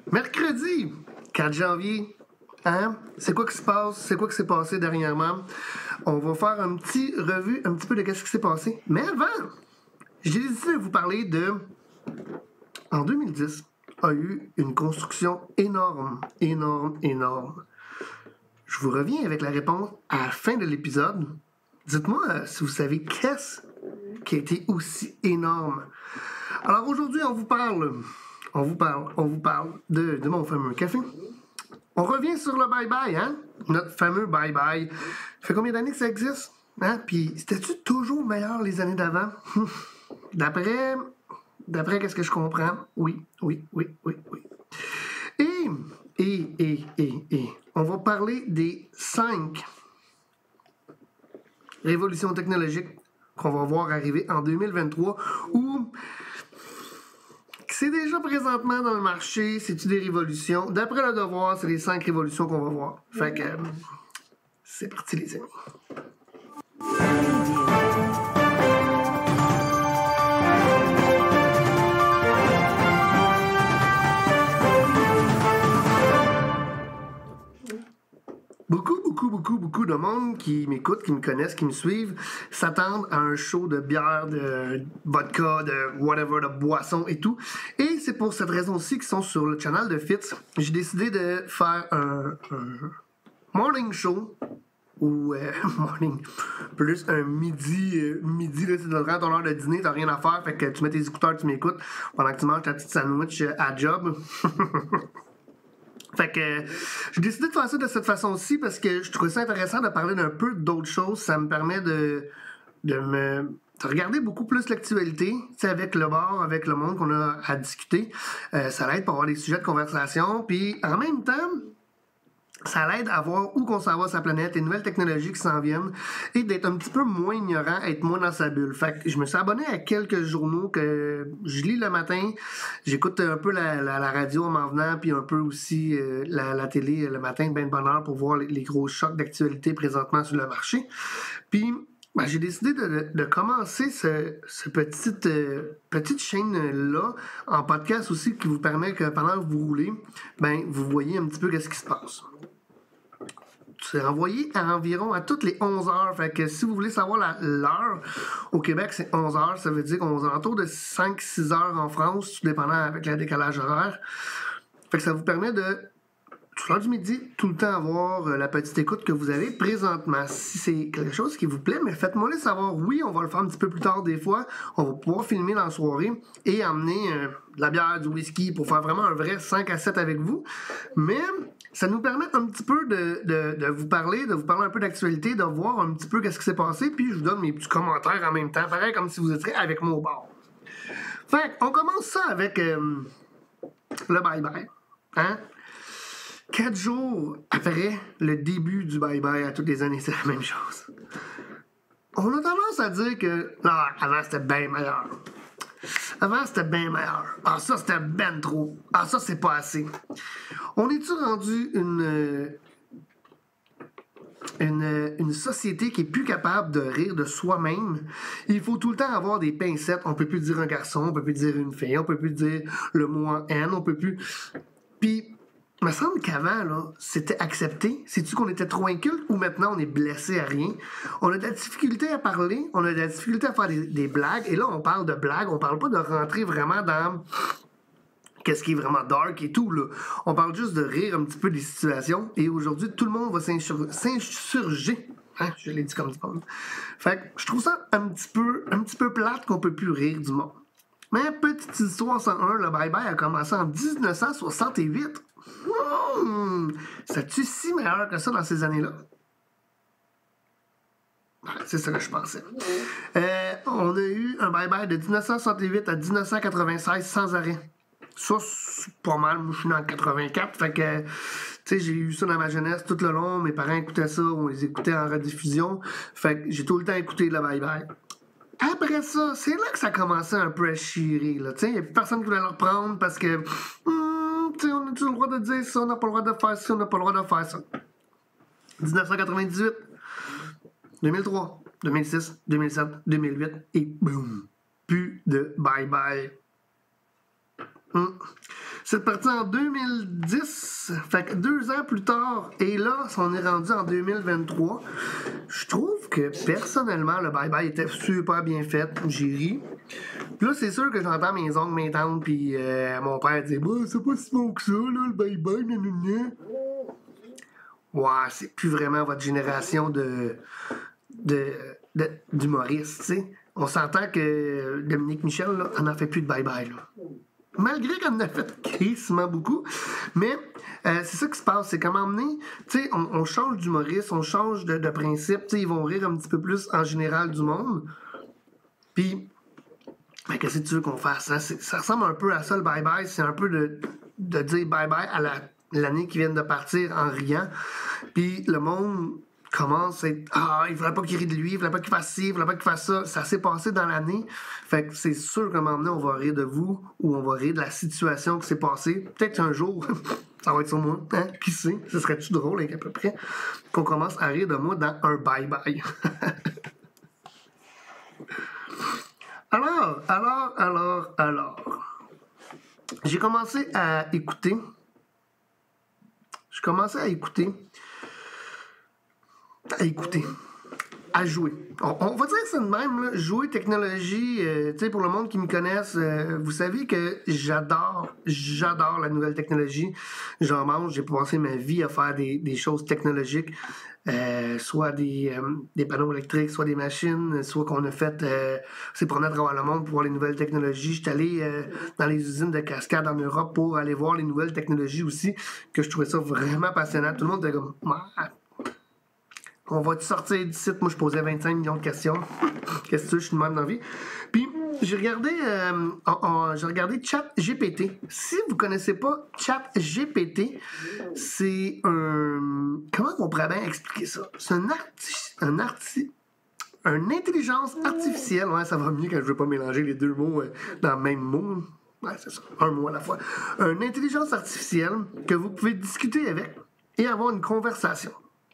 Mercredi 4 janvier, hein? C'est quoi qui se passe? C'est quoi qui s'est passé dernièrement? On va faire un petit revue, un petit peu de ce qui s'est passé. Mais avant, j'ai décidé de vous parler de... En 2010, a eu une construction énorme. Je vous reviens avec la réponse à la fin de l'épisode. Dites-moi si vous savez qu'est-ce qui a été aussi énorme. Alors aujourd'hui, on vous parle de mon fameux café. On revient sur le bye-bye, hein? Notre fameux bye-bye. Ça fait combien d'années que ça existe? Hein? Puis, c'était-tu toujours meilleur les années d'avant? D'après qu'est-ce que je comprends? Oui. Et, on va parler des 5 révolutions technologiques qu'on va voir arriver en 2023 ou c'est déjà présentement dans le marché, c'est-tu des révolutions? D'après le devoir, c'est les 5 révolutions qu'on va voir. Fait que c'est parti les amis. Beaucoup de monde qui m'écoute, qui me connaissent, qui me suivent, s'attendent à un show de bière, de vodka, de whatever, de boisson et tout. Et c'est pour cette raison-ci qu'ils sont sur le channel de Fitz. J'ai décidé de faire un morning show ou morning, plus un midi, là, c'est dans ton heure de dîner, t'as rien à faire, fait que tu mets tes écouteurs, tu m'écoutes pendant que tu manges ta petite sandwich à job. Fait que j'ai décidé de faire ça de cette façon-ci parce que je trouvais ça intéressant de parler d'un peu d'autres choses. Ça me permet de regarder beaucoup plus l'actualité, avec le bar, avec le monde qu'on a à discuter. Ça l'aide pour avoir des sujets de conversation. Puis en même temps, ça l'aide à voir où qu'on s'en va sa planète, les nouvelles technologies qui s'en viennent, et d'être un petit peu moins ignorant, être moins dans sa bulle. Fait que je me suis abonné à quelques journaux que je lis le matin. J'écoute un peu la radio en m'en venant, puis un peu aussi la télé le matin, ben de bonne heure, pour voir les gros chocs d'actualité présentement sur le marché. Puis j'ai décidé de commencer ce petite chaîne-là en podcast aussi qui vous permet que pendant que vous roulez, vous voyez un petit peu ce qui se passe. C'est envoyé à environ à toutes les 11 heures. Fait que si vous voulez savoir l'heure, au Québec, c'est 11 heures. Ça veut dire qu'on est autour de 5-6 heures en France, tout dépendant avec le décalage horaire. Fait que ça vous permet de, tout l'heure du midi, tout le temps avoir la petite écoute que vous avez présentement. Si c'est quelque chose qui vous plaît, mais faites-moi le savoir. Oui, on va le faire un petit peu plus tard des fois. On va pouvoir filmer dans la soirée et emmener de la bière, du whisky pour faire vraiment un vrai 5 à 7 avec vous. Mais ça nous permet un petit peu de vous parler un peu d'actualité, de voir un petit peu qu'est-ce qui s'est passé, puis je vous donne mes petits commentaires en même temps, pareil comme si vous étiez avec moi au bar. Fait on commence ça avec le bye-bye. Hein? 4 jours après le début du bye-bye à toutes les années, c'est la même chose. On a tendance à dire que avant c'était bien meilleur. Avant, c'était bien meilleur. Ah, ça, c'était ben trop. Ah, ça, c'est pas assez. On est-tu rendu une société qui est plus capable de rire de soi-même? Il faut tout le temps avoir des pincettes. On peut plus dire un garçon, on peut plus dire une fille, on peut plus dire le mot en N, on peut plus... Puis, il me semble qu'avant, là, c'était accepté. C'est-tu qu'on était trop inculte ou maintenant on est blessé à rien? On a de la difficulté à parler, on a de la difficulté à faire des blagues. Et là, on parle de blagues, on parle pas de rentrer vraiment dans qu'est-ce qui est vraiment dark et tout, là. On parle juste de rire un petit peu des situations. Et aujourd'hui, tout le monde va s'insurger. Hein? Je l'ai dit comme ça. Fait que je trouve ça un petit peu plate qu'on peut plus rire du monde. Mais petite histoire 101, le bye-bye a commencé en 1968. C'est-tu si meilleur que ça dans ces années-là? C'est ça que je pensais. On a eu un bye-bye de 1968 à 1996 sans arrêt. Ça, c'est pas mal. Moi, je suis né en 84. Fait que, tu sais, j'ai eu ça dans ma jeunesse tout le long. Mes parents écoutaient ça. On les écoutait en rediffusion. Fait que j'ai tout le temps écouté le bye-bye. Après ça, c'est là que ça commençait un peu à chirer. Il n'y a plus personne qui voulait le reprendre parce que on a-tu le droit de dire ça, on n'a pas le droit de faire ça, on n'a pas le droit de faire ça. 1998, 2003, 2006, 2007, 2008 et boum, plus de bye-bye. C'est parti en 2010, fait que 2 ans plus tard, et là, on est rendu en 2023. Je trouve que, personnellement, le bye-bye était super bien fait. J'ai ri. Puis là, c'est sûr que j'entends mes oncles, mes tantes, puis mon père dire bah, c'est pas si bon que ça, là, le bye-bye, nanana. Ouais, c'est plus vraiment votre génération d'humoristes, tu sais. On s'entend que Dominique Michel, là, en a fait plus de bye-bye, là. Malgré qu'on en a fait crissement beaucoup. Mais c'est ça qui se passe, c'est qu'à un moment donné, tu sais, on change d'humoriste, on change de principe, tu sais, ils vont rire un petit peu plus en général du monde. Puis, ben, qu'est-ce que tu veux qu'on fasse? Hein? Ça ressemble un peu à ça, le bye-bye. C'est un peu de dire bye-bye à l'année qui vient de partir en riant. Puis le monde commence à être il faudrait pas qu'il rie de lui, il faudrait pas qu'il fasse ci, il faudrait pas qu'il fasse ça. Ça s'est passé dans l'année. Fait que c'est sûr qu'à un moment donné, on va rire de vous ou on va rire de la situation qui s'est passée. Peut-être un jour, ça va être sur moi. Hein? Qui sait? Ce serait-tu drôle, hein, à peu près, qu'on commence à rire de moi dans un bye-bye. Alors. J'ai commencé à écouter. À jouer. On va dire ça de même, là, jouer technologie, tu sais, pour le monde qui me connaisse, vous savez que j'adore la nouvelle technologie. J'en mange, j'ai passé ma vie à faire des choses technologiques, soit des panneaux électriques, soit des machines, soit qu'on a fait, c'est promener à travers le monde pour voir les nouvelles technologies. J'étais allé dans les usines de cascade en Europe pour aller voir les nouvelles technologies aussi, que je trouvais ça vraiment passionnant. Tout le monde était comme... On va-tu sortir du site? Moi, je posais 25 millions de questions. Qu'est-ce que tu veux, je suis de même dans la vie. Puis, j'ai regardé ChatGPT. Si vous ne connaissez pas ChatGPT, c'est un... Comment on pourrait bien expliquer ça? C'est une intelligence artificielle. Ouais, ça va mieux quand je ne veux pas mélanger les deux mots dans le même mot. Ouais, c'est ça. Un mot à la fois. Une intelligence artificielle que vous pouvez discuter avec et avoir une conversation.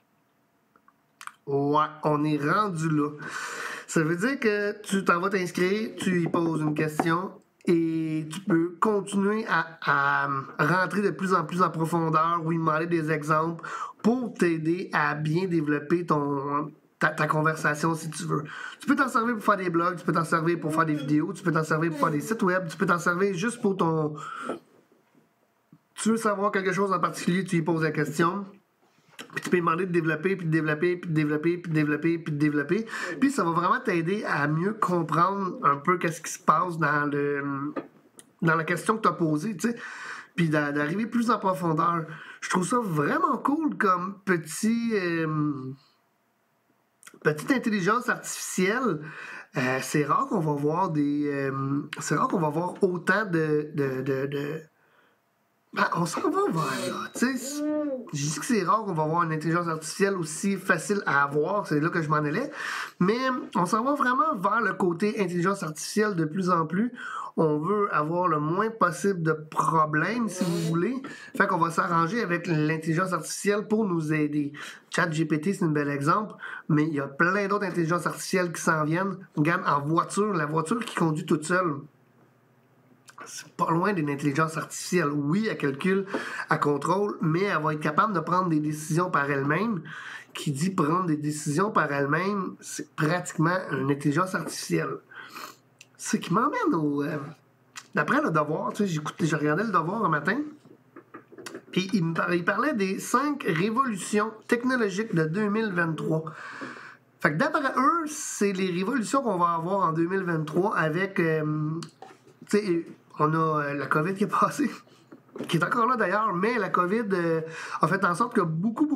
Ouais, on est rendu là. Ça veut dire que tu t'en vas t'inscrire, tu y poses une question et tu peux continuer à rentrer de plus en plus en profondeur ou y demander des exemples pour t'aider à bien développer ta conversation si tu veux. Tu peux t'en servir pour faire des blogs, tu peux t'en servir pour faire des vidéos, tu peux t'en servir pour faire des sites web, tu peux t'en servir juste pour ton... Tu veux savoir quelque chose en particulier, tu y poses la question. Puis tu peux demander de développer, puis de développer, puis de développer, puis de développer, puis de développer. Puis ça va vraiment t'aider à mieux comprendre un peu qu'est-ce qui se passe dans la question que tu as posée, tu sais. Puis d'arriver plus en profondeur. Je trouve ça vraiment cool comme petite intelligence artificielle. C'est rare qu'on va voir autant de on s'en va vers là, tu sais. Je dis que c'est rare qu'on va avoir une intelligence artificielle aussi facile à avoir, c'est là que je m'en allais, mais on s'en va vraiment vers le côté intelligence artificielle de plus en plus. On veut avoir le moins possible de problèmes, si vous voulez. Fait qu'on va s'arranger avec l'intelligence artificielle pour nous aider. ChatGPT, c'est un bel exemple, mais il y a plein d'autres intelligences artificielles qui s'en viennent. Regarde, en voiture, la voiture qui conduit toute seule, c'est pas loin d'une intelligence artificielle. Oui, elle calcule, elle contrôle, mais elle va être capable de prendre des décisions par elle-même. Qui dit prendre des décisions par elle-même, c'est pratiquement une intelligence artificielle. Ce qui m'emmène au... D'après le devoir, tu sais, je regardais le devoir un matin, puis il parlait des 5 révolutions technologiques de 2023. Fait que d'après eux, c'est les révolutions qu'on va avoir en 2023 avec... tu sais, on a la COVID qui est passée, qui est encore là d'ailleurs, mais la COVID a fait en sorte que beaucoup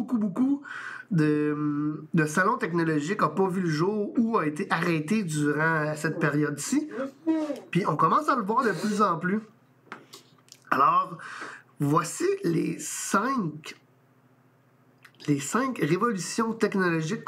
de salons technologiques n'ont pas vu le jour ou ont été arrêtés durant cette période-ci. Puis on commence à le voir de plus en plus. Alors, voici les 5 révolutions technologiques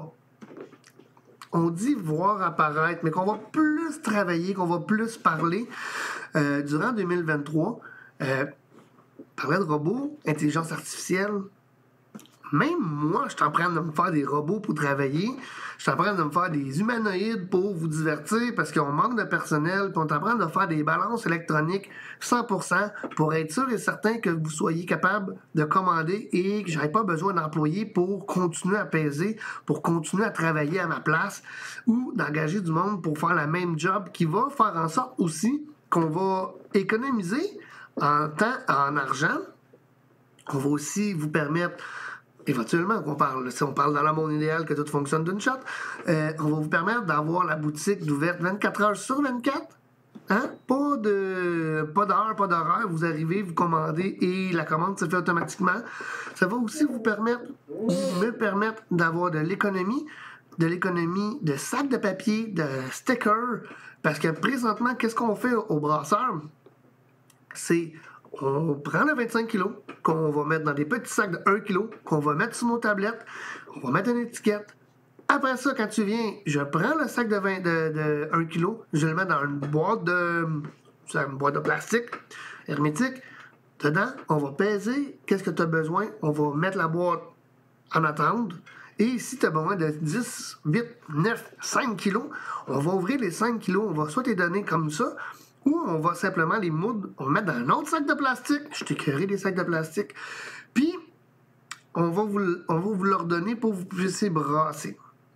on dit voir apparaître, mais qu'on va plus travailler, qu'on va plus parler durant 2023. Parler de robots, intelligence artificielle, Même moi, je suis en train de me faire des robots pour travailler. Je suis en train de me faire des humanoïdes pour vous divertir parce qu'on manque de personnel. Puis on est en train de faire des balances électroniques 100% pour être sûr et certain que vous soyez capable de commander et que je n'ai pas besoin d'employés pour continuer à peser, pour continuer à travailler à ma place ou d'engager du monde pour faire la même job qui va faire en sorte aussi qu'on va économiser en temps, en argent. On va aussi vous permettre, éventuellement, si on parle dans le monde idéal que tout fonctionne d'une shot, on va vous permettre d'avoir la boutique d'ouverte 24 heures sur 24. Hein? Pas d'heure, pas d'horaire. Vous arrivez, vous commandez et la commande se fait automatiquement. Ça va aussi me permettre d'avoir de l'économie de sacs de papier, de stickers. Parce que présentement, qu'est-ce qu'on fait au brasseur? C'est on prend le 25 kg qu'on va mettre dans des petits sacs de 1 kg, qu'on va mettre sur nos tablettes, on va mettre une étiquette. Après ça, quand tu viens, je prends le sac de 1 kg, je le mets dans une boîte de plastique hermétique. Dedans, on va peser qu'est-ce que tu as besoin. On va mettre la boîte en attente. Et si tu as besoin de 10, 8, 9, 5 kilos, on va ouvrir les 5 kilos. On va soit les donner comme ça, ou on va simplement les moudre, on va mettre dans un autre sac de plastique. Je t'écœurerai des sacs de plastique. Puis, on va vous leur donner pour que vous puissiez brasser.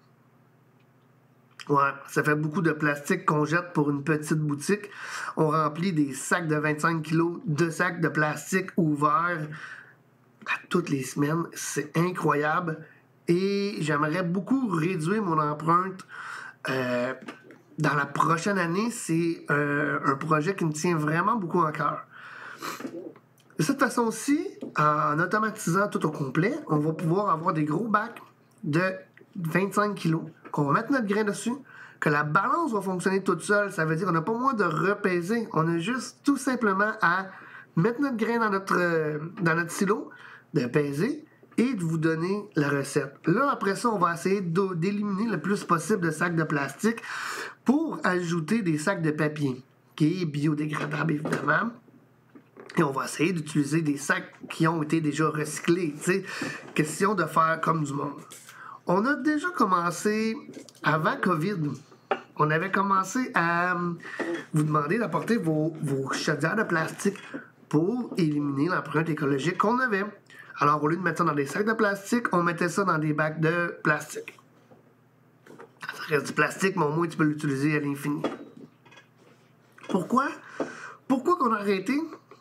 Ouais, ça fait beaucoup de plastique qu'on jette pour une petite boutique. On remplit des sacs de 25 kilos, 2 sacs de plastique ouverts à toutes les semaines. C'est incroyable. Et j'aimerais beaucoup réduire mon empreinte dans la prochaine année. C'est un projet qui me tient vraiment beaucoup à cœur. De cette façon-ci, en automatisant tout au complet, on va pouvoir avoir des gros bacs de 25 kilos qu'on va mettre notre grain dessus, que la balance va fonctionner toute seule. Ça veut dire qu'on n'a pas moins de repaiser. On a juste tout simplement à mettre notre grain dans notre silo, de peser et de vous donner la recette. Là, après ça, on va essayer d'éliminer le plus possible de sacs de plastique pour ajouter des sacs de papier, qui est biodégradable, évidemment. Et on va essayer d'utiliser des sacs qui ont été déjà recyclés. T'sais. Question de faire comme du monde. On a déjà commencé, avant COVID, on avait commencé à vous demander d'apporter vos chaudières de plastique pour éliminer l'empreinte écologique qu'on avait. Alors, au lieu de mettre ça dans des sacs de plastique, on mettait ça dans des bacs de plastique. Ça reste du plastique, mais au moins tu peux l'utiliser à l'infini. Pourquoi? Pourquoi qu'on a arrêté?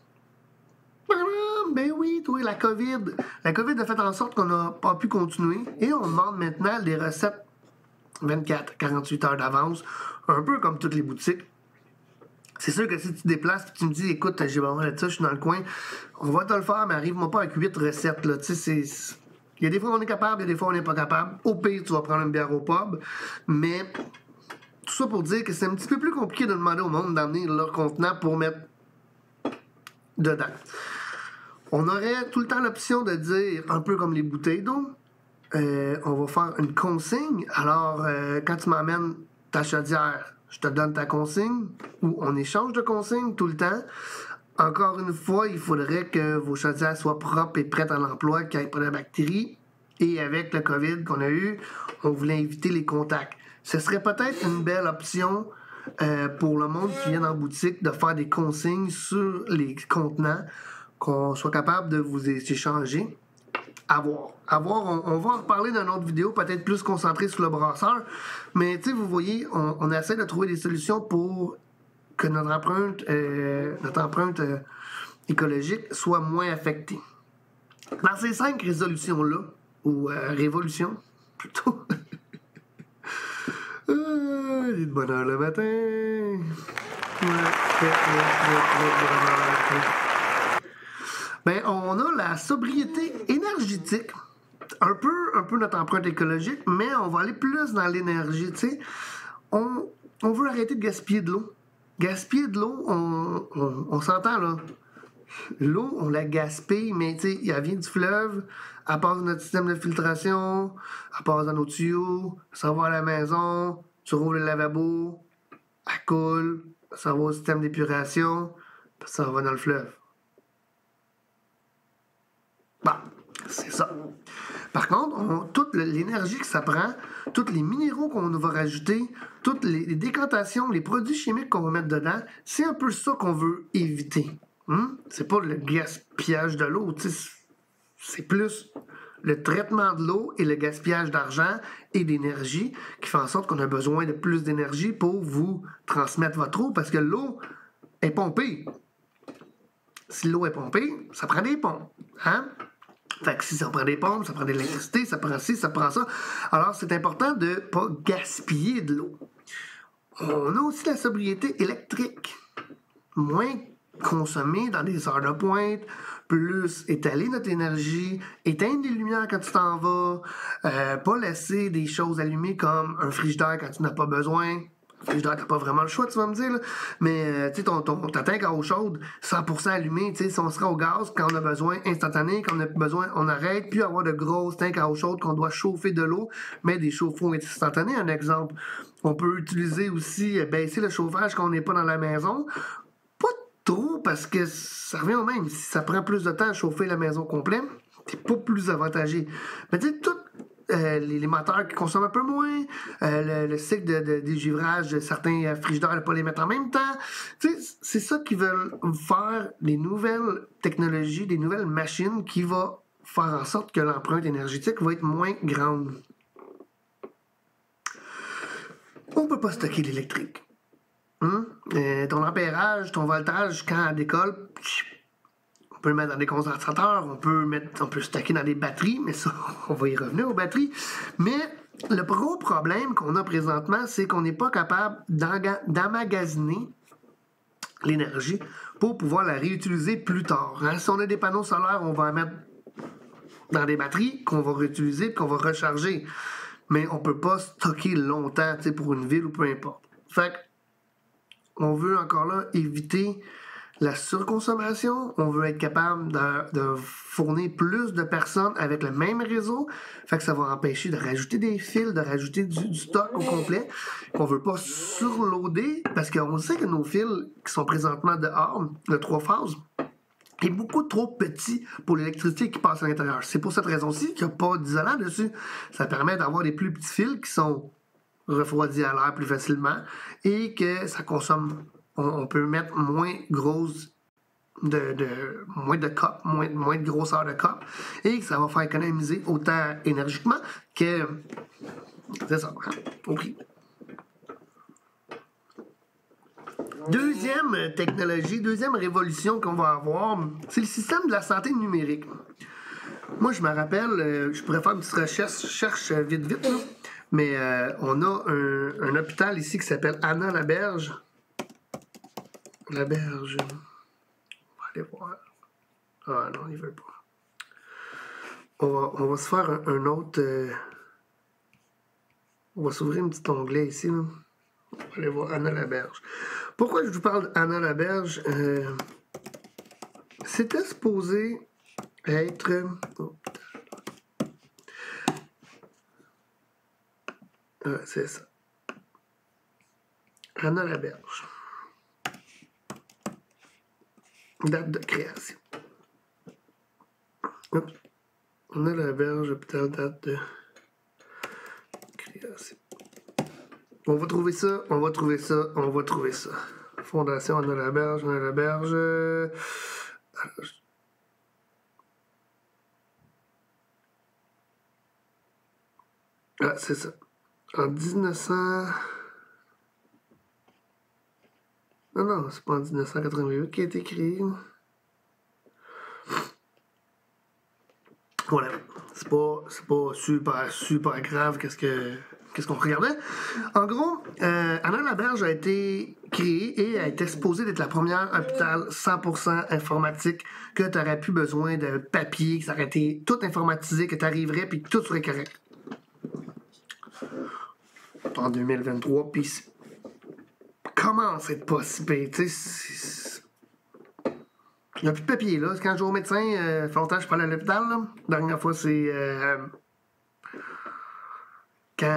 Ben oui, toi, la COVID. La COVID a fait en sorte qu'on n'a pas pu continuer et on demande maintenant des recettes 24, 48 heures d'avance, un peu comme toutes les boutiques. C'est sûr que si tu te déplaces et tu me dis, écoute, j'ai besoin de ça, je suis dans le coin, on va te le faire, mais arrive-moi pas avec 8 recettes. Là. Il y a des fois on est capable, il y a des fois on n'est pas capable. Au pire, tu vas prendre une bière au pub, mais tout ça pour dire que c'est un petit peu plus compliqué de demander au monde d'emmener leur contenant pour mettre dedans. On aurait tout le temps l'option de dire, un peu comme les bouteilles d'eau, on va faire une consigne. Alors, quand tu m'amènes ta chaudière, je te donne ta consigne, ou on échange de consigne tout le temps. Encore une fois, il faudrait que vos chaudières soient propres et prêtes à l'emploi, qu'il n'y ait pas de bactéries. Et avec le COVID qu'on a eu, on voulait éviter les contacts. Ce serait peut-être une belle option pour le monde qui vient en boutique de faire des consignes sur les contenants, qu'on soit capable de vous échanger. À voir. On va en reparler dans une autre vidéo, peut-être plus concentrée sur le brasseur. Mais tu sais, vous voyez, on essaie de trouver des solutions pour que notre empreinte écologique soit moins affectée. Dans ces 5 résolutions-là, ou révolutions, plutôt, j'ai de bonne heure le matin. Ben, on a la sobriété énergétique. Un peu notre empreinte écologique, mais on va aller plus dans l'énergie, tu sais. On veut arrêter de gaspiller de l'eau. Gaspiller de l'eau, on s'entend, là. L'eau, on la gaspille, mais tu sais, elle vient du fleuve, elle passe dans notre système de filtration, elle passe dans nos tuyaux, ça va à la maison, tu roules le lavabo, elle coule, ça va au système d'épuration, puis ça va dans le fleuve. Bon, c'est ça. Par contre, toute l'énergie que ça prend, tous les minéraux qu'on va rajouter, toutes les décantations, les produits chimiques qu'on va mettre dedans, c'est un peu ça qu'on veut éviter. C'est pas le gaspillage de l'eau, c'est plus le traitement de l'eau et le gaspillage d'argent et d'énergie qui fait en sorte qu'on a besoin de plus d'énergie pour vous transmettre votre eau parce que l'eau est pompée. Si l'eau est pompée, ça prend des pompes. Hein? Fait que si ça prend des pompes, ça prend de l'électricité, ça prend ci, ça prend ça. Alors, c'est important de ne pas gaspiller de l'eau. On a aussi la sobriété électrique. Moins consommer dans des heures de pointe, plus étaler notre énergie, éteindre les lumières quand tu t'en vas, pas laisser des choses allumées comme un frigidaire quand tu n'as pas besoin. Le frigidaire, t'as pas vraiment le choix, tu vas me dire, là. Mais tu sais, ta tank à eau chaude, 100% allumé, tu sais, si on sera au gaz, quand on a besoin, instantané, quand on a besoin, on arrête, puis avoir de grosses tanks à eau chaude qu'on doit chauffer de l'eau, mais des chauffe-eau instantanés, un exemple. On peut utiliser aussi, baisser le chauffage quand on n'est pas dans la maison. Trop parce que ça revient au même. Si ça prend plus de temps à chauffer la maison complète, c'est pas plus avantagé. Mais tu sais, tous les moteurs qui consomment un peu moins, le cycle de dégivrage de certains frigidaires, ne pas les mettre en même temps. Tu sais, c'est ça qui veulent faire des nouvelles technologies, des nouvelles machines qui vont faire en sorte que l'empreinte énergétique va être moins grande. On peut pas stocker l'électrique. Ton ampérage, ton voltage, quand elle décolle, on peut le mettre dans des concentrateurs, on peut stacker dans des batteries, mais ça, on va y revenir aux batteries. Mais le gros problème qu'on a présentement, c'est qu'on n'est pas capable d'emmagasiner l'énergie pour pouvoir la réutiliser plus tard. Hein? Si on a des panneaux solaires, on va en mettre dans des batteries qu'on va réutiliser et qu'on va recharger. Mais on ne peut pas stocker longtemps pour une ville ou peu importe. Fait que on veut encore là éviter la surconsommation. On veut être capable de fournir plus de personnes avec le même réseau. Fait que ça va empêcher de rajouter des fils, de rajouter du stock au complet. On veut pas surloader parce qu'on sait que nos fils qui sont présentement dehors, le 3 phases, est beaucoup trop petit pour l'électricité qui passe à l'intérieur. C'est pour cette raison-ci qu'il n'y a pas d'isolant dessus. Ça permet d'avoir des plus petits fils qui sont refroidis à l'air plus facilement et que ça consomme. On peut mettre moins grosse moins de copes, moins de grosseur de copes et que ça va faire économiser autant énergiquement que. C'est ça. OK. Deuxième technologie, deuxième révolution qu'on va avoir, c'est le système de la santé numérique. Moi, je me rappelle, je pourrais faire une petite recherche vite, là, mais on a un hôpital ici qui s'appelle Anna Laberge. Laberge. On va aller voir. Ah non, il veut pas. On va se faire un autre. On va s'ouvrir un petit onglet ici. Là. On va aller voir Anna Laberge. Pourquoi je vous parle d'Anna Laberge? C'était supposé être. C'est ça. Anna Laberge. Date de création. Oups. Anna Laberge, hôpital, date de création. On va trouver ça, on va trouver ça, on va trouver ça. Fondation Anna Laberge, Anna Laberge. Ah, c'est ça. En 1900. Non, c'est pas en 1988 qui a été créé. Voilà. C'est pas super grave qu'est-ce qu'on regardait. En gros, Anna Laberge a été créée et a été exposée d'être la première hôpital 100% informatique que tu n'aurais plus besoin de papier, que ça aurait été tout informatisé, que tu arriverais puis que tout serait correct. En 2023, puis commence à être pas si pire, tu sais. Il n'y a plus de papier, là. Quand je vais au médecin, ça fait longtemps que je suis pas allé à l'hôpital, là. La dernière fois, c'est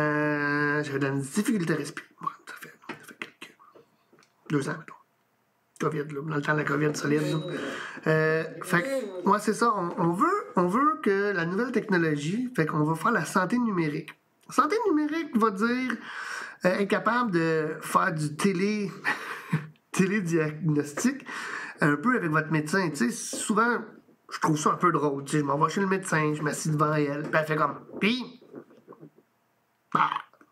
quand j'avais de la difficulté à respirer. Ouais, ça fait quelques 2 ans, mettons. COVID, là, dans le temps de la COVID solide. Fait que, ouais, c'est ça. On veut que la nouvelle technologie, fait qu'on va faire la santé numérique. Santé numérique va dire être capable de faire du télédiagnostic un peu avec votre médecin. Tu sais, souvent, je trouve ça un peu drôle. Tu sais, je m'en vais chez le médecin, je m'assis devant elle, puis elle fait comme, puis, bah,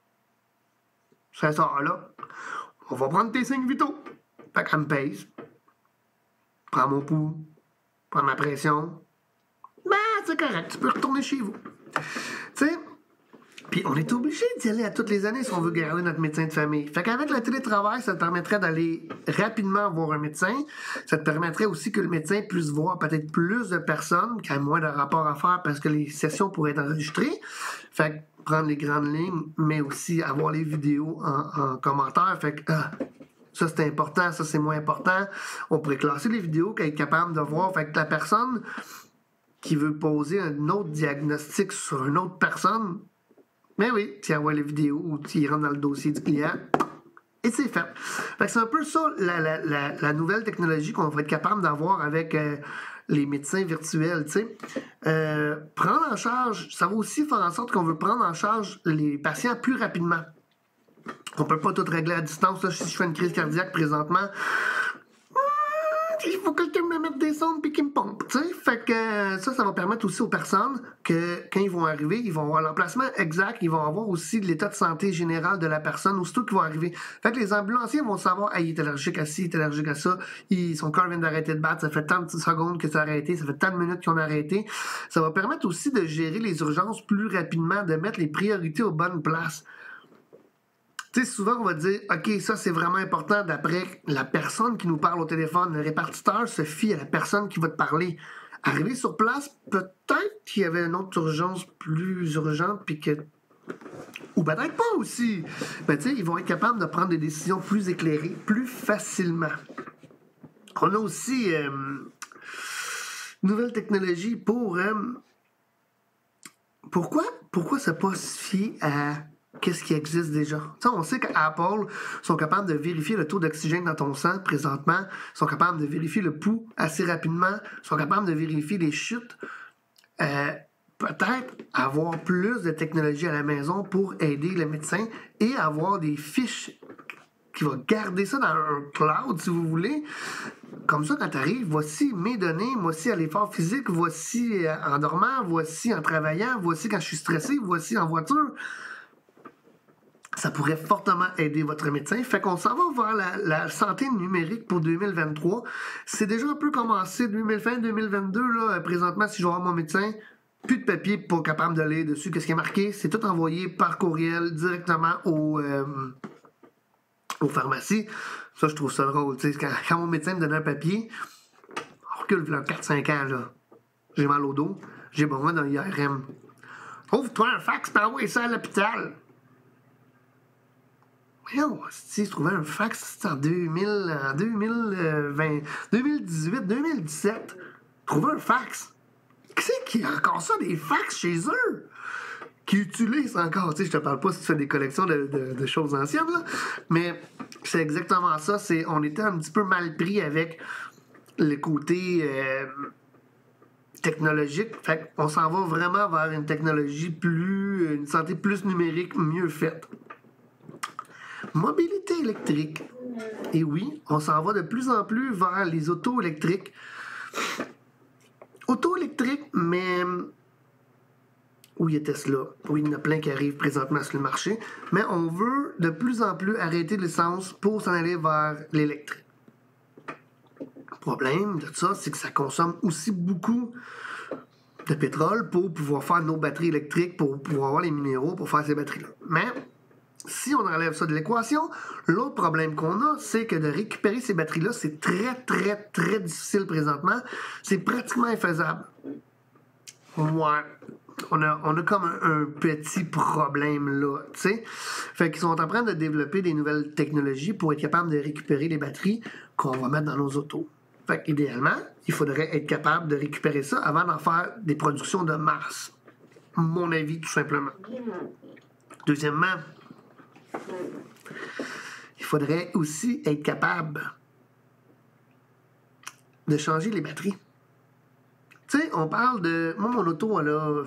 c'est ça, là. On va prendre tes signes vitaux. Fait qu'elle me pèse. Prends mon pouls. Prends ma pression. Ben, c'est correct. Tu peux retourner chez vous. Tu sais, puis on est obligé d'y aller à toutes les années si on veut garder notre médecin de famille. Fait qu'avec le télétravail, ça te permettrait d'aller rapidement voir un médecin. Ça te permettrait aussi que le médecin puisse voir peut-être plus de personnes, qui a moins de rapports à faire parce que les sessions pourraient être enregistrées. Fait que prendre les grandes lignes, mais aussi avoir les vidéos en commentaire. Fait que ça c'est important, ça c'est moins important. On pourrait classer les vidéos, qu'elle est capable de voir. Fait que la personne qui veut poser un autre diagnostic sur une autre personne, mais oui, tu envoies les vidéos ou tu rentres dans le dossier du client et c'est fait. Fait que c'est un peu ça la nouvelle technologie qu'on va être capable d'avoir avec les médecins virtuels, tu sais. Prendre en charge, ça va aussi faire en sorte qu'on veut prendre en charge les patients plus rapidement. On peut pas tout régler à distance. Là, si je fais une crise cardiaque présentement, il faut que quelqu'un me mette des sondes puis qu'il me pompe, tu sais. Fait que ça va permettre aussi aux personnes que quand ils vont arriver, ils vont avoir l'emplacement exact, ils vont avoir aussi l'état de santé général de la personne aussitôt qu'ils vont arriver. Fait que les ambulanciers vont savoir, il est allergique à ci, il est allergique à ça, son cœur vient d'arrêter de battre, ça fait tant de secondes que ça a arrêté, ça fait tant de minutes qu'on a arrêté. Ça va permettre aussi de gérer les urgences plus rapidement, de mettre les priorités aux bonnes places. Tu sais, souvent, on va dire, OK, ça, c'est vraiment important d'après la personne qui nous parle au téléphone. Le répartiteur se fie à la personne qui va te parler. Arrivé sur place, peut-être qu'il y avait une autre urgence plus urgente, puis que... Ou peut-être pas aussi. Mais tu sais, ils vont être capables de prendre des décisions plus éclairées, plus facilement. On a aussi nouvelle technologie pour... Pourquoi se pas se fier à... Qu'est-ce qui existe déjà? T'sais, on sait qu'Apple sont capables de vérifier le taux d'oxygène dans ton sang présentement, sont capables de vérifier le pouls assez rapidement, sont capables de vérifier les chutes. Peut-être avoir plus de technologie à la maison pour aider le médecin et avoir des fiches qui vont garder ça dans un cloud, si vous voulez. Comme ça, quand tu arrives, voici mes données, voici à l'effort physique, voici en dormant, voici en travaillant, voici quand je suis stressé, voici en voiture. Ça pourrait fortement aider votre médecin. Fait qu'on s'en va vers la santé numérique pour 2023. C'est déjà un peu commencé, fin 2022, là, présentement, si je vais voir mon médecin, plus de papier pour capable de lire dessus. Qu'est-ce qui est marqué? C'est tout envoyé par courriel directement aux pharmacies. Ça, je trouve ça drôle. Quand mon médecin me donne un papier, on recule 4-5 ans, là. J'ai mal au dos, j'ai besoin d'un IRM. Ouvre-toi un fax, puis envoie ça à l'hôpital. Voyons, si je trouvais un fax en 2018, 2017, trouver un fax. Qui c'est qui a encore ça, des fax chez eux? Qui utilisent encore, tu sais, je te parle pas si tu fais des collections de choses anciennes, là, mais c'est exactement ça, on était un petit peu mal pris avec le côté technologique, fait qu'on s'en va vraiment vers une technologie une santé plus numérique, mieux faite. Mobilité électrique. Et oui, on s'en va de plus en plus vers les autos électriques. Auto électrique, mais... Oui, il y a Tesla. Oui, il y en a plein qui arrivent présentement sur le marché. Mais on veut de plus en plus arrêter l'essence pour s'en aller vers l'électrique. Le problème de ça, c'est que ça consomme aussi beaucoup de pétrole pour pouvoir faire nos batteries électriques, pour pouvoir avoir les minéraux pour faire ces batteries-là. Mais... si on enlève ça de l'équation, l'autre problème qu'on a, c'est que de récupérer ces batteries-là, c'est très, très, très difficile présentement. C'est pratiquement infaisable. Ouais. On a comme un petit problème là, tu sais. Fait qu'ils sont en train de développer des nouvelles technologies pour être capable de récupérer les batteries qu'on va mettre dans nos autos. Fait qu'idéalement, il faudrait être capable de récupérer ça avant d'en faire des productions de masse. Mon avis, tout simplement. Deuxièmement, il faudrait aussi être capable de changer les batteries. Tu sais, on parle de... Moi, mon auto, elle a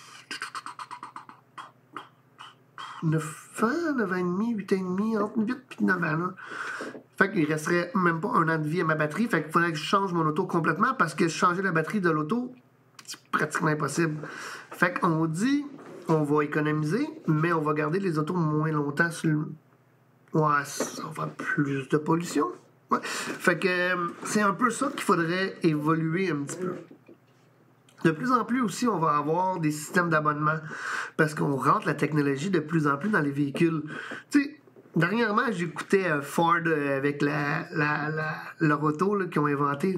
9 ans, 9 ans et demi, 8 ans et demi, entre 8 et 9 ans. Là. Fait qu'il resterait même pas un an de vie à ma batterie. Fait qu'il faudrait que je change mon auto complètement parce que changer la batterie de l'auto, c'est pratiquement impossible. Fait qu'on dit, on va économiser, mais on va garder les autos moins longtemps sur le... Ouais, ça va faire plus de pollution. Ouais. Fait que c'est un peu ça qu'il faudrait évoluer un petit peu. De plus en plus aussi, on va avoir des systèmes d'abonnement parce qu'on rentre la technologie de plus en plus dans les véhicules. Tu sais, dernièrement, j'écoutais Ford avec leur auto là, qu'ils ont inventé.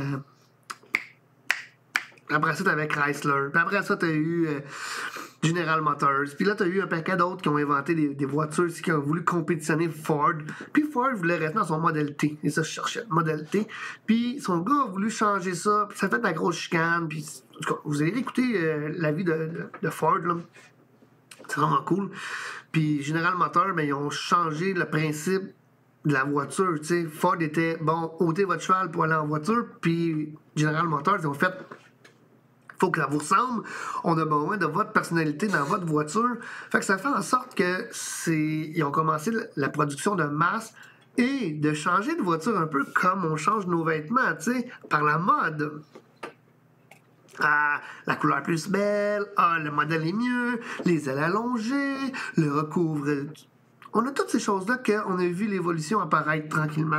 Après ça, t'avais Chrysler. Puis après ça, t'as eu General Motors. Puis là, t'as eu un paquet d'autres qui ont inventé des voitures qui ont voulu compétitionner Ford. Puis Ford voulait rester dans son Model T. Et ça, je cherchais Model T. Puis son gars a voulu changer ça. Puis ça fait de la grosse chicane. Puis en tout cas, vous allez écouter la vie de Ford, là. C'est vraiment cool. Puis General Motors, ben, ils ont changé le principe de la voiture. T'sais. Ford était, bon, ôtez votre cheval pour aller en voiture. Puis General Motors, ils ont fait... faut que ça vous ressemble. On a besoin de votre personnalité dans votre voiture. Fait que ça fait en sorte que ils ont commencé la production de masse et de changer de voiture un peu comme on change nos vêtements, tu sais, par la mode. Ah, la couleur plus belle, ah, le modèle est mieux, les ailes allongées, le recouvre. On a toutes ces choses-là qu'on a vu l'évolution apparaître tranquillement.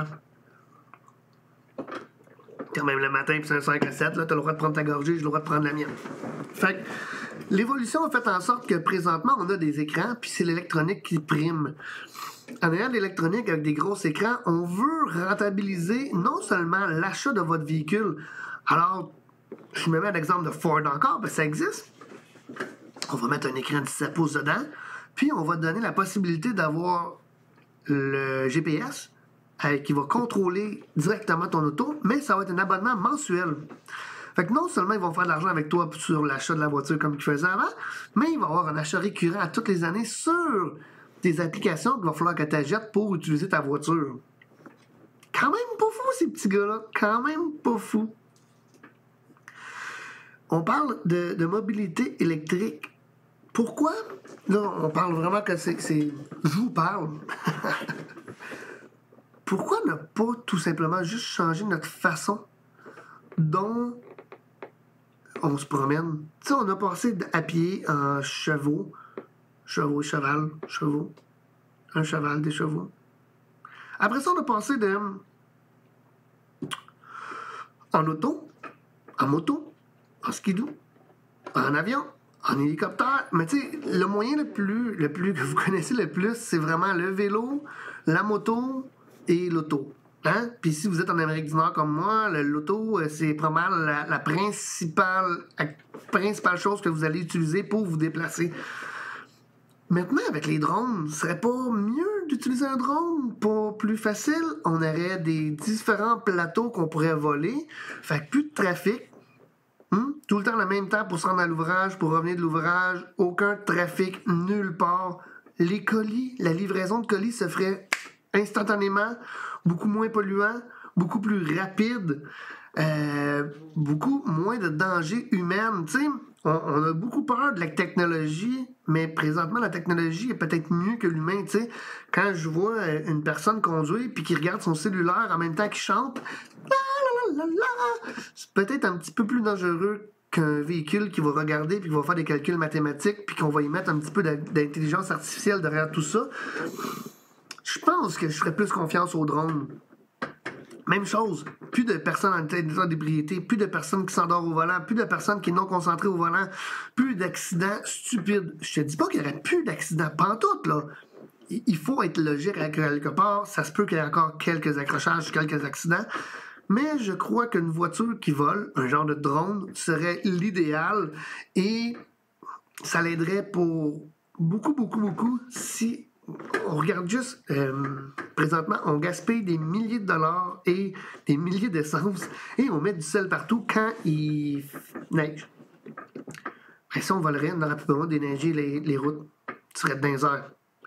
Quand même le matin, puis c'est un 5 à 7, là, t'as le droit de prendre ta gorgée, j'ai le droit de prendre la mienne. Fait que l'évolution a fait en sorte que présentement, on a des écrans, puis c'est l'électronique qui prime. En ayant de l'électronique avec des gros écrans, on veut rentabiliser non seulement l'achat de votre véhicule. Alors, je me mets un exemple de Ford encore, parce que ça existe. On va mettre un écran de 17 pouces dedans, puis on va te donner la possibilité d'avoir le GPS, qui va contrôler directement ton auto, mais ça va être un abonnement mensuel. Fait que non seulement ils vont faire de l'argent avec toi sur l'achat de la voiture comme ils faisaient avant, mais il va y avoir un achat récurrent à toutes les années sur des applications qu'il va falloir que tu achètes pour utiliser ta voiture. Quand même pas fou, ces petits gars-là. Quand même pas fou. On parle de mobilité électrique. Pourquoi? Là, on parle vraiment que c'est... Je vous parle. Pourquoi ne pas tout simplement juste changer notre façon dont on se promène? Tu sais, on a passé à pied en chevaux et cheval, chevaux, un cheval, des chevaux. Après ça, on a passé en auto, en moto, en skidoo, en avion, en hélicoptère. Mais tu sais, le moyen le plus que vous connaissez le plus, c'est vraiment le vélo, la moto et l'auto. Hein? Puis si vous êtes en Amérique du Nord comme moi, l'auto, c'est probablement la principale chose que vous allez utiliser pour vous déplacer. Maintenant, avec les drones, ce serait pas mieux d'utiliser un drone? Pas plus facile? On aurait des différents plateaux qu'on pourrait voler. Fait que plus de trafic. Tout le temps le même temps pour se rendre à l'ouvrage, pour revenir de l'ouvrage. Aucun trafic, nulle part. Les colis, la livraison de colis se ferait instantanément, beaucoup moins polluant, beaucoup plus rapide, beaucoup moins de danger humain. Tu sais, on a beaucoup peur de la technologie, mais présentement, la technologie est peut-être mieux que l'humain. Tu sais, quand je vois une personne conduire puis qui regarde son cellulaire en même temps qu'il chante, c'est peut-être un petit peu plus dangereux qu'un véhicule qui va regarder puis qui va faire des calculs mathématiques puis qu'on va y mettre un petit peu d'intelligence artificielle derrière tout ça. Je pense que je ferais plus confiance aux drones. Même chose, plus de personnes en état d'ébriété, plus de personnes qui s'endorment au volant, plus de personnes qui sont non concentrées au volant, plus d'accidents stupides. Je te dis pas qu'il n'y aurait plus d'accidents pantoute, là. Il faut être logique à quelque part. Ça se peut qu'il y ait encore quelques accrochages, quelques accidents. Mais je crois qu'une voiture qui vole, un genre de drone, serait l'idéal et ça l'aiderait pour beaucoup si on regarde juste, présentement, on gaspille des milliers de dollars et des milliers d'essence et on met du sel partout quand il neige. Et si on volerait, on n'aurait plus besoin de déneiger les routes. Tu serais dans les airs.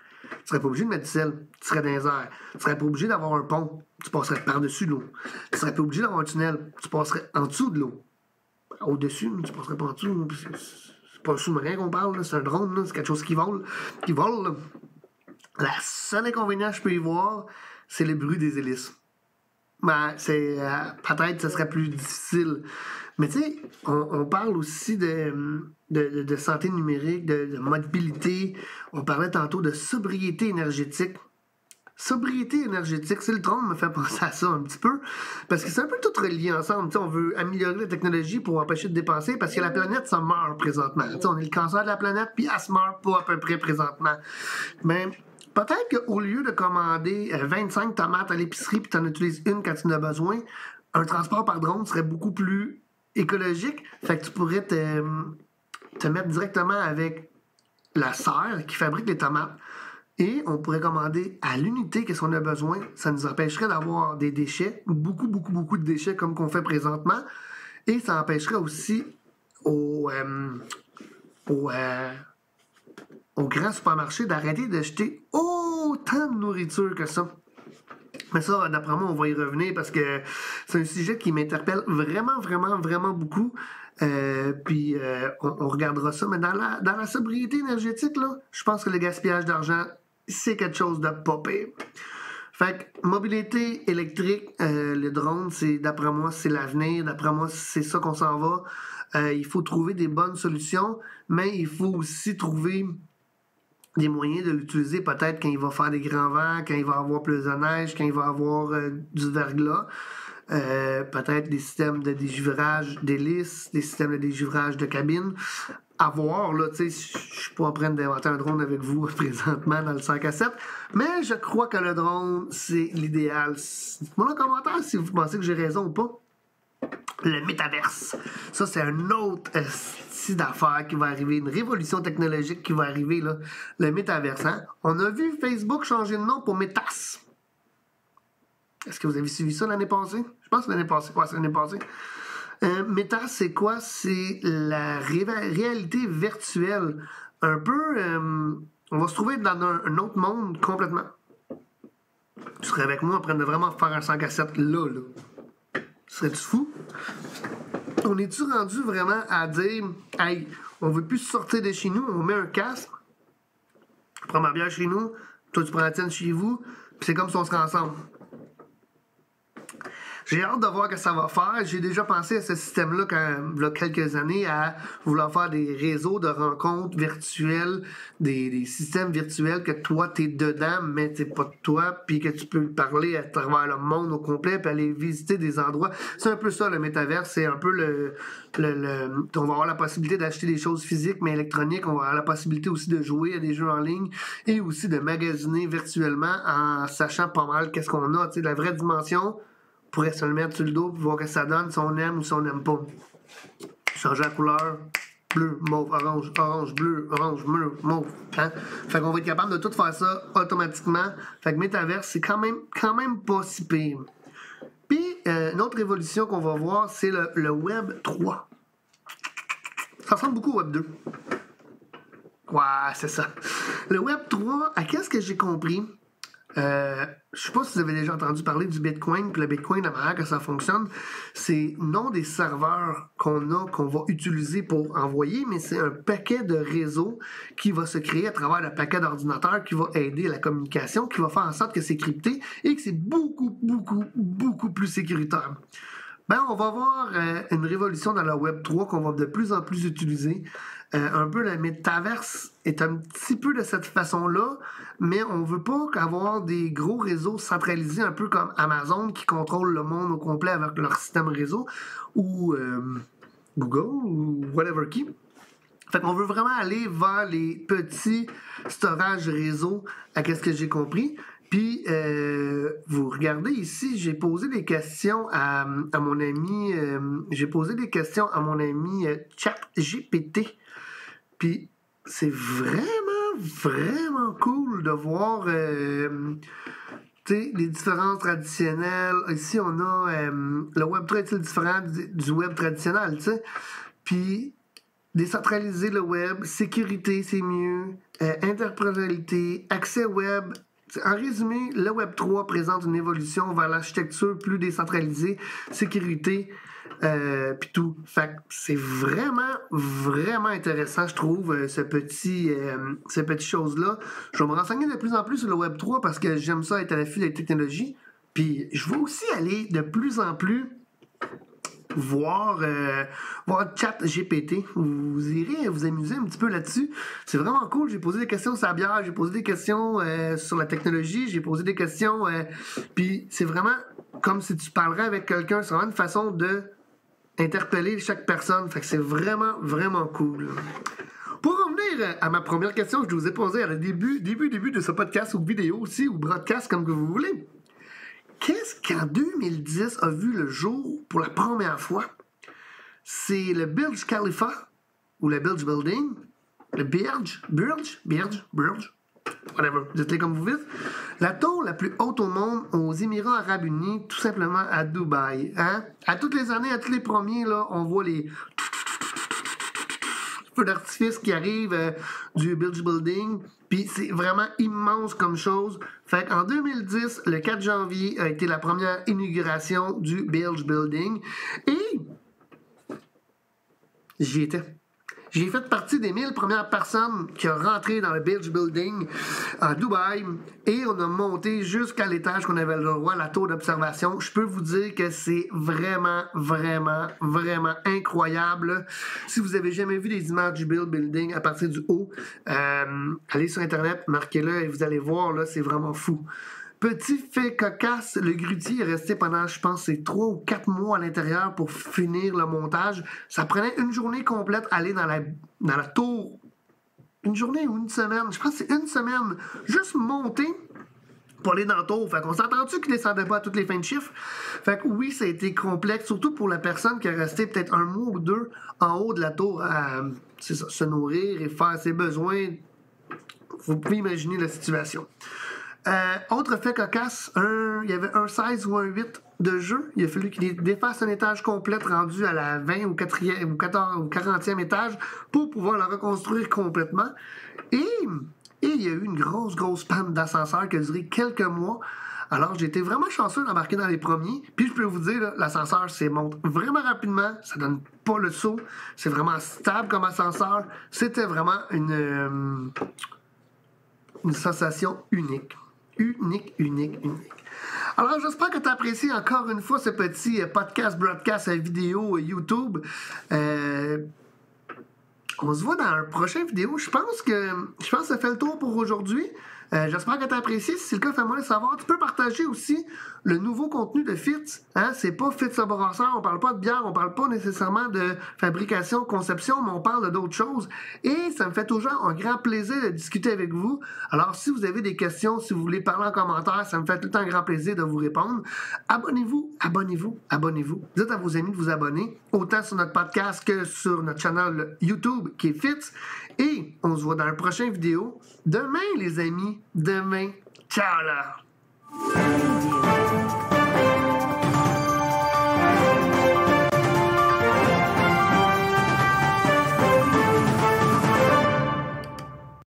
serais pas obligé de mettre du sel. Tu serais dans les airs. Tu serais pas obligé d'avoir un pont. Tu passerais par-dessus l'eau. Tu serais pas obligé d'avoir un tunnel. Tu passerais en dessous de l'eau. Au-dessus, tu passerais pas en dessous. C'est pas un sous-marin qu'on parle, là. C'est un drone, là. C'est quelque chose qui vole. Qui vole, là. La seule inconvénient que je peux y voir, c'est le bruit des hélices. Ben, peut-être que ce serait plus difficile. Mais tu sais, on parle aussi de santé numérique, de mobilité. On parlait tantôt de sobriété énergétique. Sobriété énergétique, c'est le drone me fait penser à ça un petit peu, parce que c'est un peu tout relié ensemble. T'sais, on veut améliorer la technologie pour empêcher de dépenser, parce que la planète, ça meurt présentement. T'sais, on est le cancer de la planète, puis elle se meurt pas à peu près présentement. Mais peut-être qu'au lieu de commander 25 tomates à l'épicerie, puis tu en utilises une quand tu en as besoin, un transport par drone serait beaucoup plus écologique. Fait que tu pourrais te mettre directement avec la serre qui fabrique les tomates. Et on pourrait commander à l'unité qu'est-ce qu'on a besoin. Ça nous empêcherait d'avoir des déchets, beaucoup de déchets comme qu'on fait présentement. Et ça empêcherait aussi aux grands supermarchés d'arrêter de jeter autant de nourriture que ça. Mais ça, d'après moi, on va y revenir parce que c'est un sujet qui m'interpelle vraiment beaucoup. Puis on regardera ça. Mais dans la sobriété énergétique, là, je pense que le gaspillage d'argent, c'est quelque chose de pas pire. Fait que mobilité électrique, le drone, d'après moi, c'est l'avenir. D'après moi, c'est ça qu'on s'en va. Il faut trouver des bonnes solutions, mais il faut aussi trouver des moyens de l'utiliser peut-être quand il va faire des grands vents, quand il va avoir plus de neige, quand il va avoir du verglas. Peut-être des systèmes de dégivrage d'hélices, des systèmes de dégivrage de cabines. À voir, là, tu sais, je suis pas en train d'inventer un drone avec vous présentement dans le 5 à 7, mais je crois que le drone, c'est l'idéal. Dites-moi en commentaire si vous pensez que j'ai raison ou pas. Le métaverse. Ça, c'est un autre style d'affaires qui va arriver, une révolution technologique qui va arriver, là. Le métaverse, hein? On a vu Facebook changer de nom pour Metas. Est-ce que vous avez suivi ça l'année passée? Je pense que l'année passée. Ouais, c'est l'année passée. Meta, c'est quoi? C'est la réalité virtuelle. Un peu... on va se trouver dans un autre monde complètement. Tu serais avec moi en train de vraiment faire un 5 à 7 là. Serais-tu fou? On est-tu rendu vraiment à dire « Hey, on veut plus sortir de chez nous, on met un casque, je prends ma bière chez nous, toi tu prends la tienne chez vous, puis c'est comme si on serait ensemble. » J'ai hâte de voir ce que ça va faire. J'ai déjà pensé à ce système-là il y a quelques années, à vouloir faire des réseaux de rencontres virtuelles, des systèmes virtuels que toi, t'es dedans, mais t'es pas de toi, puis que tu peux parler à travers le monde au complet, puis aller visiter des endroits. C'est un peu ça, le métaverse. C'est un peu on va avoir la possibilité d'acheter des choses physiques, mais électroniques. On va avoir la possibilité aussi de jouer à des jeux en ligne et aussi de magasiner virtuellement en sachant pas mal qu'est-ce qu'on a. Tu sais, la vraie dimension, on pourrait se le mettre sur le dos pour voir ce que ça donne, si on aime ou si on n'aime pas. Changer la couleur, bleu, mauve, orange, bleu, orange, mauve. Hein? Fait qu'on va être capable de tout faire ça automatiquement. Fait que Metaverse, c'est quand même pas si pire. Puis, une autre évolution qu'on va voir, c'est le Web 3. Ça ressemble beaucoup au Web 2. Ouais, c'est ça. Le Web 3, à qu'est-ce que j'ai compris? Je sais pas si vous avez déjà entendu parler du Bitcoin, puis le Bitcoin, la manière que ça fonctionne, c'est non des serveurs qu'on va utiliser pour envoyer, mais c'est un paquet de réseaux qui va se créer à travers le paquet d'ordinateurs qui va aider la communication, qui va faire en sorte que c'est crypté et que c'est beaucoup plus sécuritaire. Ben, on va voir une révolution dans le Web 3 qu'on va de plus en plus utiliser. Un peu le métaverse est un petit peu de cette façon-là, mais on veut pas avoir des gros réseaux centralisés, un peu comme Amazon qui contrôle le monde au complet avec leur système réseau, ou Google, ou whatever qui. Fait qu'on veut vraiment aller vers les petits storages réseau, à qu'est-ce que j'ai compris. Puis, vous regardez ici, j'ai posé des questions à mon ami, ChatGPT. Puis, c'est vraiment cool de voir les différences traditionnelles. Ici, on a le Web 3 est-il différent du Web traditionnel, tu sais. Puis, décentraliser le web, sécurité, c'est mieux, interopérabilité, accès web. En résumé, le Web 3 présente une évolution vers l'architecture plus décentralisée, sécurité, puis tout. Fait que c'est vraiment, vraiment intéressant, je trouve, ces petites choses-là. Je vais me renseigner de plus en plus sur le Web 3 parce que j'aime ça être à l'affût des technologies. Puis je vais aussi aller de plus en plus voir ChatGPT. Vous irez vous amuser un petit peu là-dessus. C'est vraiment cool. J'ai posé des questions sur la bière, j'ai posé des questions sur la technologie, j'ai posé des questions. Puis c'est vraiment comme si tu parlerais avec quelqu'un. C'est vraiment une façon de interpeller chaque personne. Fait que c'est vraiment, vraiment cool. Pour revenir à ma première question que je vous ai posée à le début de ce podcast ou vidéo aussi, ou broadcast, comme que vous voulez. Qu'est-ce qu'en 2010 a vu le jour pour la première fois? C'est le Burj Khalifa, ou le Burj Building, le Burj, whatever, dites-le comme vous dites. La tour la plus haute au monde aux Émirats Arabes Unis, tout simplement à Dubaï. Hein? À toutes les années, à tous les premiers, là, on voit les feux d'artifice qui arrivent du Burj Building. Puis c'est vraiment immense comme chose. Fait qu'en 2010, le 4 janvier, a été la première inauguration du Burj Building. Et j'y étais. J'ai fait partie des 1000 premières personnes qui ont rentré dans le Burj Building à Dubaï et on a monté jusqu'à l'étage qu'on avait le droit, la tour d'observation. Je peux vous dire que c'est vraiment, vraiment, vraiment incroyable. Si vous avez jamais vu des images du Burj Building à partir du haut, allez sur Internet, marquez-le et vous allez voir, là, c'est vraiment fou. Petit fait cocasse, le grutier est resté pendant, je pense, 3 ou 4 mois à l'intérieur pour finir le montage. Ça prenait une journée complète aller dans la tour. Une journée ou une semaine. Je pense que c'est une semaine. Juste monter pour aller dans la tour. Fait qu'on s'entend-tu qu'il descendait pas à toutes les fins de chiffre? Fait que oui, ça a été complexe, surtout pour la personne qui est restée peut-être un mois ou deux en haut de la tour à se nourrir et faire ses besoins. Vous pouvez imaginer la situation. Autre fait cocasse, il y avait un 16 ou un 8 de jeu. Il a fallu qu'il défasse un étage complet rendu à la 20 ou 4e ou 14 ou 40e étage pour pouvoir le reconstruire complètement. Et il y a eu une grosse panne d'ascenseur qui a duré quelques mois. Alors, j'ai été vraiment chanceux d'embarquer dans les premiers. Puis, je peux vous dire, là, l'ascenseur monte vraiment rapidement. Ça donne pas le saut. C'est vraiment stable comme ascenseur. C'était vraiment une sensation unique. Unique. Alors, j'espère que tu as apprécié encore une fois ce petit broadcast vidéo YouTube. On se voit dans un prochain vidéo. Je pense que ça fait le tour pour aujourd'hui. J'espère que tu as apprécié. Si c'est le cas, fais-moi le savoir. Tu peux partager aussi le nouveau contenu de Fitz. Hein? C'est pas Fitz le brasseur. On parle pas de bière. On parle pas nécessairement de fabrication, conception, mais on parle d'autres choses. Et ça me fait toujours un grand plaisir de discuter avec vous. Alors, si vous avez des questions, si vous voulez parler en commentaire, ça me fait tout le temps un grand plaisir de vous répondre. Abonnez-vous. Dites à vos amis de vous abonner, autant sur notre podcast que sur notre channel YouTube qui est Fitz. Et on se voit dans la prochaine vidéo. Demain, les amis. Demain. Ciao là!